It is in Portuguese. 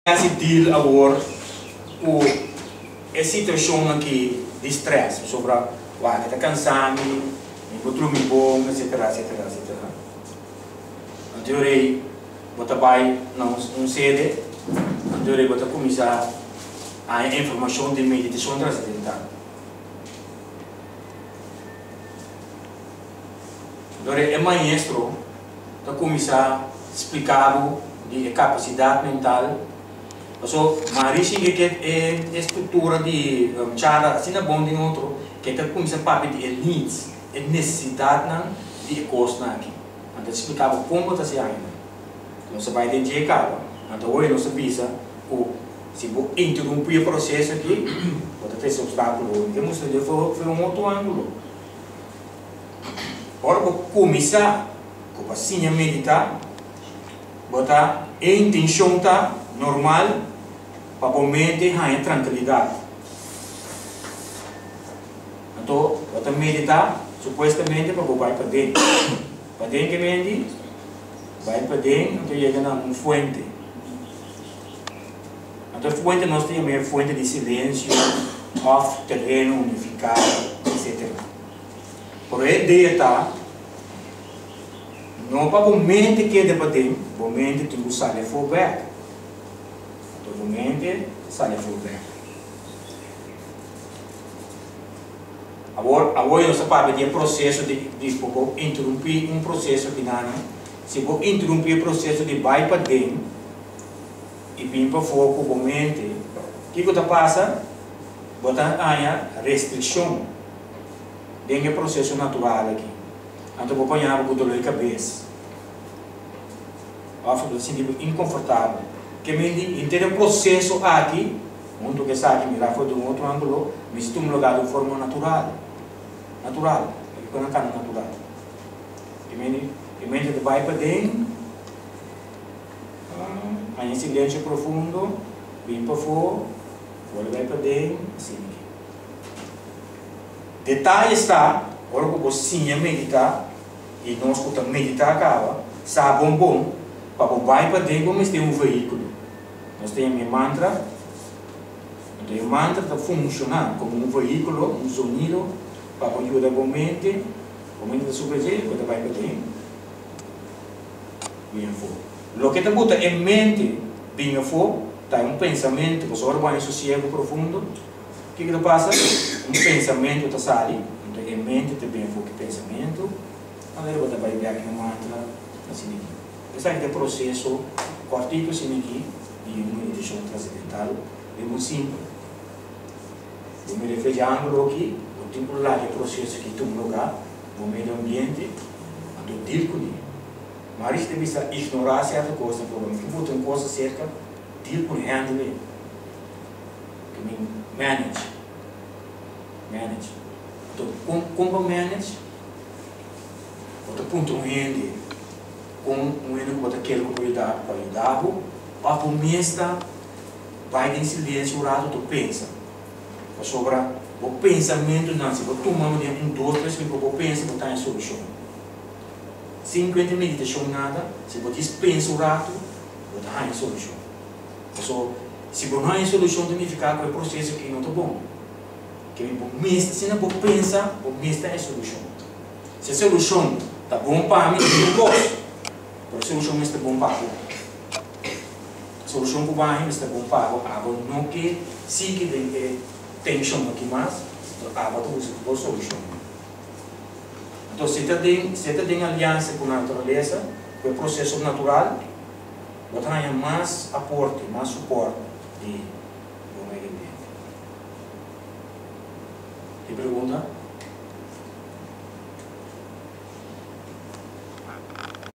se deal agora com a situação aqui de estresse sobre o que está cansado, o que bom, etc, etc, etc. Então eu vou vai não sede, então eu vou começar a informação de meditação transcendental. Então o maestro está começar a explicar de capacidade mental. So, mas que é a estrutura de chara, assim é bom de outro, que está começando a papel de needs, a necessidade de coisa aqui. Então explicava como está se ainda. Não se vai identificar. Então hoje não se visa o se vou interromper o processo aqui, pode ter esse obstáculo. Temos que fazer um outro ângulo. Agora vou começar com assim a meditar, botar a intenção tá normal para a mente ganhar tranquilidade. Então, vou meditar supostamente para vai para dentro. Para dentro que mente vai para dentro, então chega na uma fonte. Então, a fonte nós temos a fonte de silêncio, off, terreno unificado, etc. Por a ideia está não para a mente que é para dentro, a mente tem que sair for back. Mente sai a fuga. Agora nós sabemos que é processo de interromper um processo que não. Se vou interromper o processo de vai para dentro e vir para fora com a mente, o que está passando? Botar a restrição dentro do processo natural aqui. Então vou apanhar com dor de cabeça. Vou sentir inconfortável. Que me entende o processo aqui, muito que está aqui, mirar foi de um outro ângulo, me estou no lugar de forma natural. Natural, é uma cara natural. Que me vai para dentro, aí em silêncio profundo, vem para fora, vai para dentro, assim. Detalhe está, agora que você meditar, e nós que meditar acaba, sabe bom, para vai para dentro, mas tem um veículo. Nós temos um mantra, então o mantra está funcionando como um veículo, um sonido, para ajudar a mente da superfície, quando vai para dentro. Bem fora. O que está botando em mente, bem fora, está um pensamento, você agora vai em sossego profundo, o que passa? Um pensamento está saindo, então em mente está bem fora que pensamento, agora você vai ver aqui no mantra, assim aqui. Esse é o processo, cortico assim aqui, de uma meditação transcendental, é muito simples. Vou me referir a ângulo aqui, o tempo lá de processo que tem um lugar, o meio ambiente, do dilco ali. Mas isso deve ignorar certa coisa, problema. Que botar uma coisa cerca, dilco no handle, que me manage. Então, como manage, bota ponto um handle, com um handle que bota aquele para ajudar, a começa vai em silêncio, o lado tu pensa. Sobre o pensamento, não, se você tomar um, dois, três minutos, você pensa, você está em solução. 50 meditação nada, se você pensa o lado, você está em solução. Se você não está em solução, significa que o processo aqui não está bom. Se você não pensa, você está em solução. Se a solução está bom para mim, eu não gosto. Mas a solução está bom para você. A solução que vai está bom para agora não que sim que tem tensão aqui mais, agora tu usa a solução. Então se você tem aliança com a natureza, com o processo natural, você tem mais aporte, mais suporte do meio ambiente. Tem pergunta?